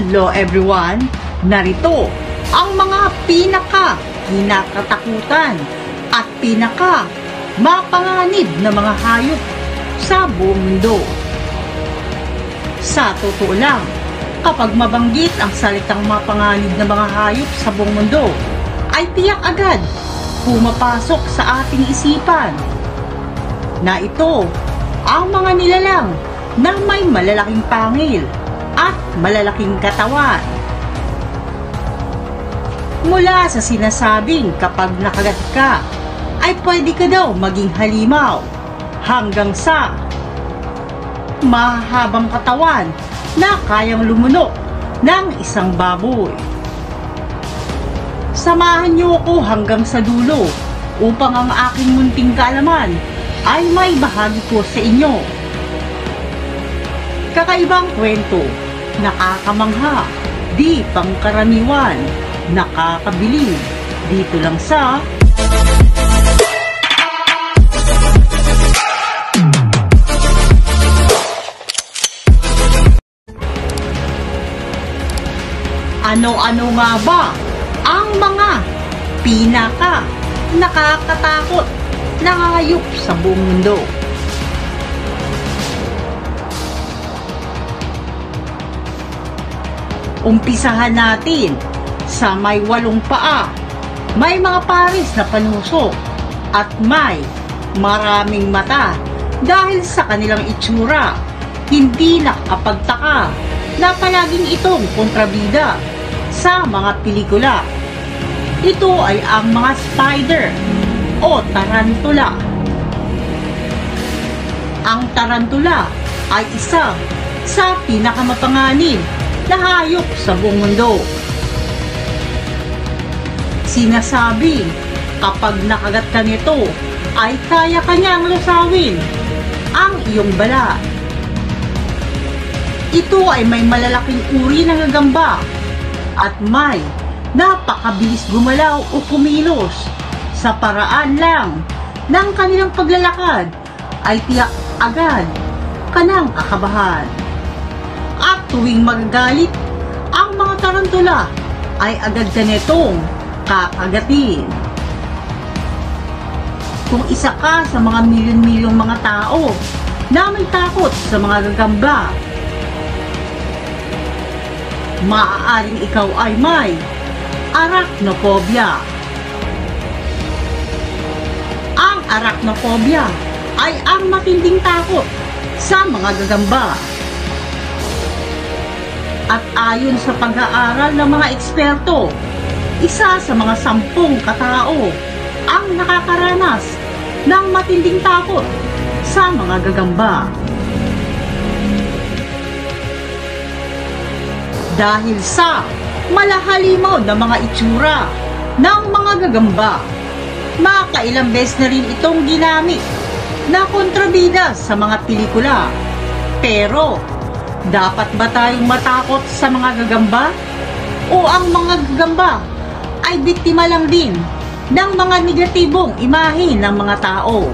Hello everyone! Narito ang mga kinakatakutan at mapanganib na mga hayop sa buong mundo. Sa totoo lang, kapag mabanggit ang salitang mapanganib na mga hayop sa buong mundo, ay tiyak agad pumapasok sa ating isipan na ito ang mga nilalang na may malalaking pangil at malalaking katawan. Mula sa sinasabing kapag nakagat ka ay pwede ka daw maging halimaw, hanggang sa mahabang katawan na kayang lumunok ng isang baboy. Samahan niyo ako hanggang sa dulo upang ang aking munting kaalaman ay may bahagi ko sa inyo. Kakaibang kwento, nakakamangha, di pangkaraniwan, nakakabilib, dito lang sa Ano-ano nga ba ang mga nakakatakot na hayop sa buong mundo? Umpisahan natin sa may 8 paa, may mga pares na panusok at may maraming mata. Dahil sa kanilang itsura, hindi nakakapagtaka na palaging itong kontrabida sa mga pelikula. Ito ay ang mga spider o tarantula. Ang tarantula ay isa sa pinakamapanganib na hayop sa buong mundo. Sinasabi, kapag nakagat ka nito, ay kaya kanyang lusawin ang iyong balat. Ito ay may malalaking uri ng gagamba at may napakabilis gumalaw o kumilos. Sa paraan lang ng kanilang paglalakad ay tiyak agad kanang kakabahan. At tuwing magagalit, ang mga tarantula ay agad ka nitong kakagatin. Kung isa ka sa mga milyon-milyong mga tao na may takot sa mga gagamba, maaaring ikaw ay may arachnophobia. Ang arachnophobia ay ang matinding takot sa mga gagamba. At ayon sa pag-aaral ng mga eksperto, isa sa mga 10 katao ang nakakaranas ng matinding takot sa mga gagamba. Dahil sa malahalimaw na mga itsura ng mga gagamba, makailang beses na rin itong ginamit na kontrabida sa mga pelikula. Pero, dapat ba tayong matakot sa mga gagamba? O ang mga gagamba ay biktima lang din ng mga negatibong imahe ng mga tao?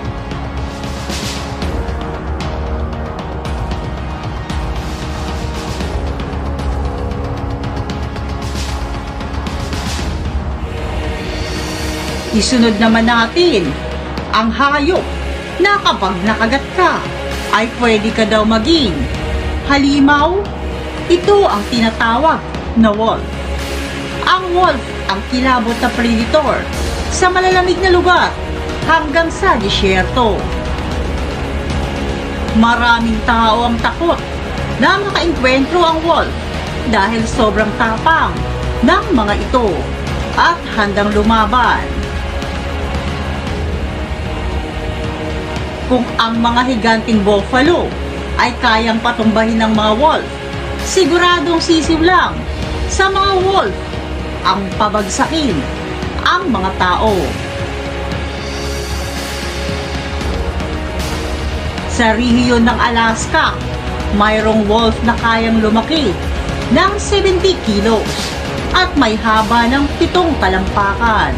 Isunod naman natin ang hayop na kapag nakagat ka ay pwede ka daw maging halimaw. Ito ang tinatawag na wolf. Ang wolf ang kilabot na predator sa malalamig na lugar hanggang sa disyerto. Maraming tao ang takot na makaengkwentro ang wolf dahil sobrang tapang ng mga ito at handang lumaban. Kung ang mga higanting buffalo ay kayang patumbahin ng mga wolf, siguradong sisiw lang sa mga wolf ang pabagsakin ang mga tao. Sa rehiyon ng Alaska, mayroong wolf na kayang lumaki ng 70 kilos at may haba ng 7 talampakan.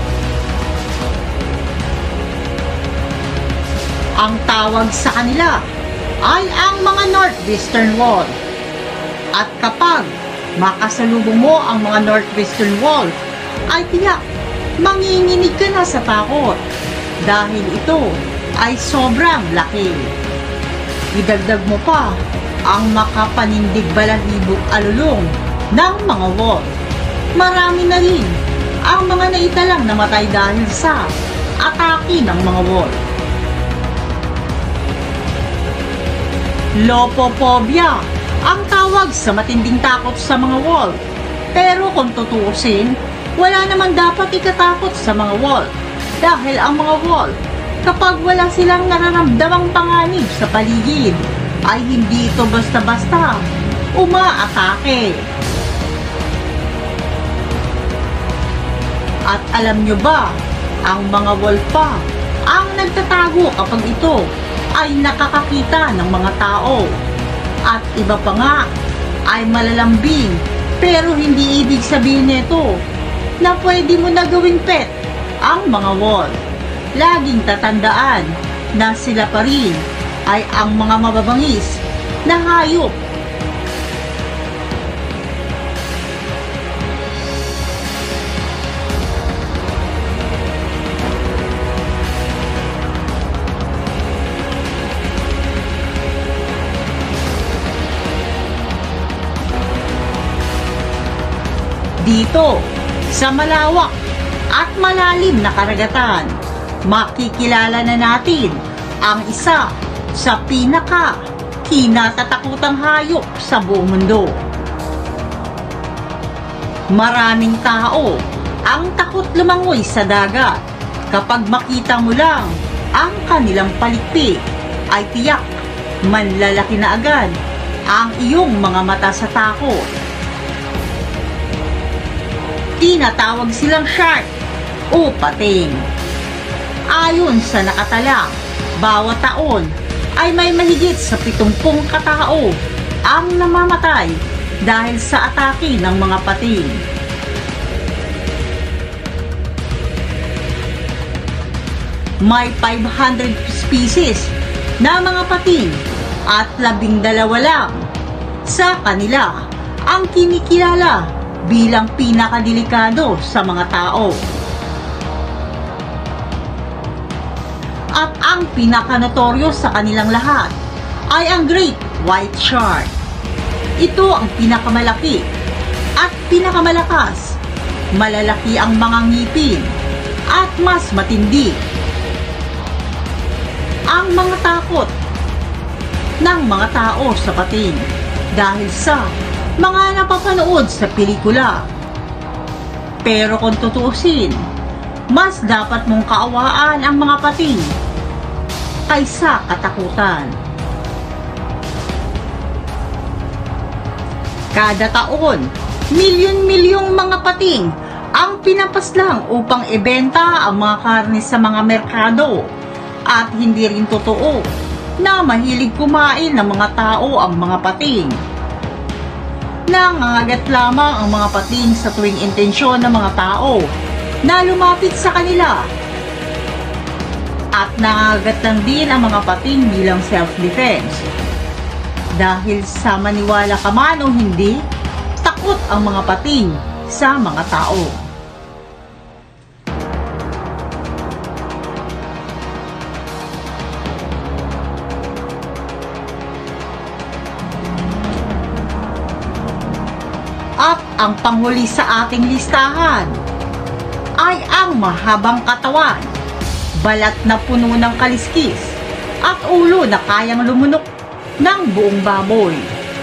Ang tawag sa kanila ay ang mga northwestern wolf. At kapag makasalubong mo ang mga northwestern wolf, ay tiyak manginginig ka na sa takot dahil ito ay sobrang laki. Idagdag mo pa ang makapanindig balahibong alulong ng mga wolf. Marami na rin ang mga naitalang namatay dahil sa atake ng mga wolf. Lopophobia ang tawag sa matinding takot sa mga wolf. Pero kung tutuusin, wala naman dapat ikatakot sa mga wolf dahil ang mga wolf, kapag wala silang nararamdamang panganib sa paligid, ay hindi ito basta-basta umaatake. At alam nyo ba, ang mga wolf pa ang nagtatago kapag ito ay nakakakita ng mga tao. At iba pa nga ay malalambing, pero hindi ibig sabihin nito na pwede mo na gawing pet ang mga wolf. Laging tatandaan na sila pa rin ay ang mga mababangis na hayop. Dito, sa malawak at malalim na karagatan, makikilala na natin ang isa sa kinatatakutang hayop sa buong mundo. Maraming tao ang takot lumangoy sa dagat. Kapag makita mo lang ang kanilang palikpik, ay tiyak manlalaki na agad ang iyong mga mata sa takot. Tinatawag silang shark o pating. Ayon sa nakatala, bawat taon ay may mahigit sa 70 katao ang namamatay dahil sa atake ng mga pating. May 500 species na mga pating at 12 lang sa kanila ang kinikilala bilang pinakadelikado sa mga tao. At ang pinakanotoryo sa kanilang lahat ay ang Great White Shark. Ito ang pinakamalaki at pinakamalakas. Malalaki ang mga ngipin at mas matindi. Ang mga takot ng mga tao sa pating dahil sa mga napapanood sa pelikula. Pero kung tutuusin, mas dapat mong kaawaan ang mga pating kaysa katakutan. Kada taon, milyon-milyong mga pating ang pinapaslang upang ibenta ang mga karne sa mga merkado. At hindi rin totoo na mahilig kumain ng mga tao ang mga pating. Nangangagat lamang ang mga pating sa tuwing intensyon ng mga tao na lumapit sa kanila. At nangangagat lang din ang mga pating bilang self-defense. Dahil sa maniwala ka man o hindi, takot ang mga pating sa mga tao. At ang panghuli sa ating listahan ay ang mahabang katawan, balat na puno ng kaliskis, at ulo na kayang lumunok ng buong baboy.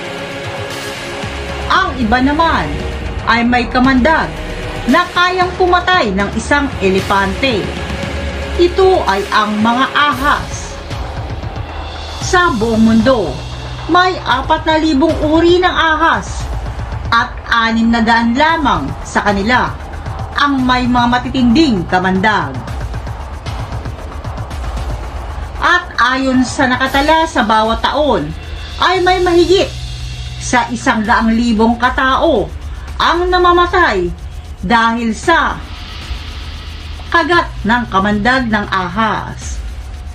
Ang iba naman ay may kamandag na kayang pumatay ng isang elepante. Ito ay ang mga ahas. Sa buong mundo, may 4,000 uri ng ahas at 600 lamang sa kanila ang may mga matitinding kamandag. At ayon sa nakatala sa bawat taon, ay may mahigit sa 100,000 katao ang namamatay dahil sa kagat ng kamandag ng ahas.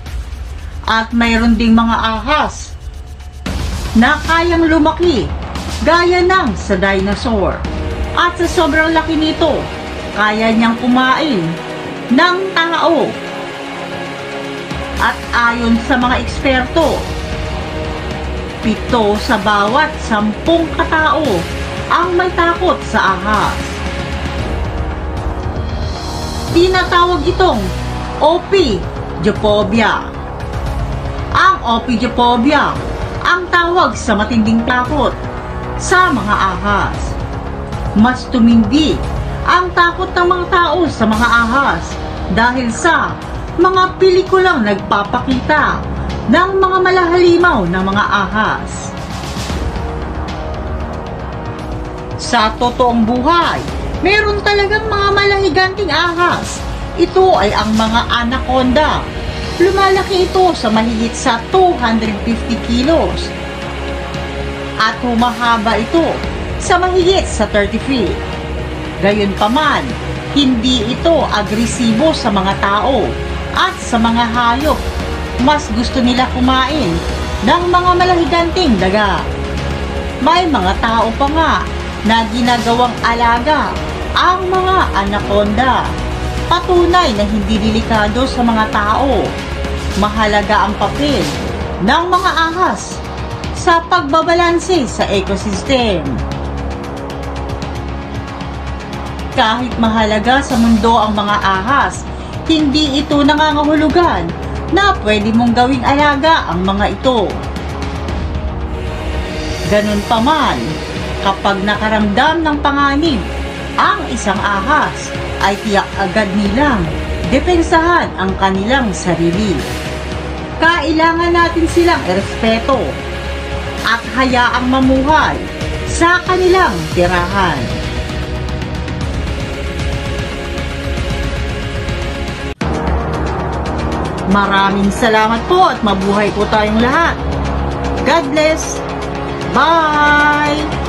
At mayroon ding mga ahas na kayang lumaki gaya ng sa dinosaur. At sa sobrang laki nito, kaya niyang kumain ng tao. At ayon sa mga eksperto, 7 sa bawat 10 katao ang may takot sa ahas. Tinatawag itong opidyopobia. Ang opidyopobia ang tawag sa matinding takot sa mga ahas. Mas tumindi ang takot ng mga tao sa mga ahas dahil sa mga pelikulang nagpapakita ng mga malahalimaw na mga ahas. Sa totoong buhay, meron talagang mga malahiganting ahas. Ito ay ang mga anaconda. Lumalaki ito sa mahigit sa 250 kilos. At humahaba ito sa mahigit sa 30 feet. Gayunpaman, hindi ito agresibo sa mga tao at sa mga hayop. Mas gusto nila kumain ng mga malahiganting daga. May mga tao pa nga na ginagawang alaga ang mga anaconda. Patunay na hindi delikado sa mga tao. Mahalaga ang papel ng mga ahas sa pagbabalanse sa ecosystem. Kahit mahalaga sa mundo ang mga ahas, hindi ito nangangahulugan na pwede mong gawing alaga ang mga ito. Ganun pa man, kapag nakaramdam ng panganib ang isang ahas, ay tiyak agad nilang depensahan ang kanilang sarili. Kailangan natin silang irespeto at hayaang mamuhay sa kanilang tirahan. Maraming salamat po at mabuhay po tayong lahat. God bless. Bye!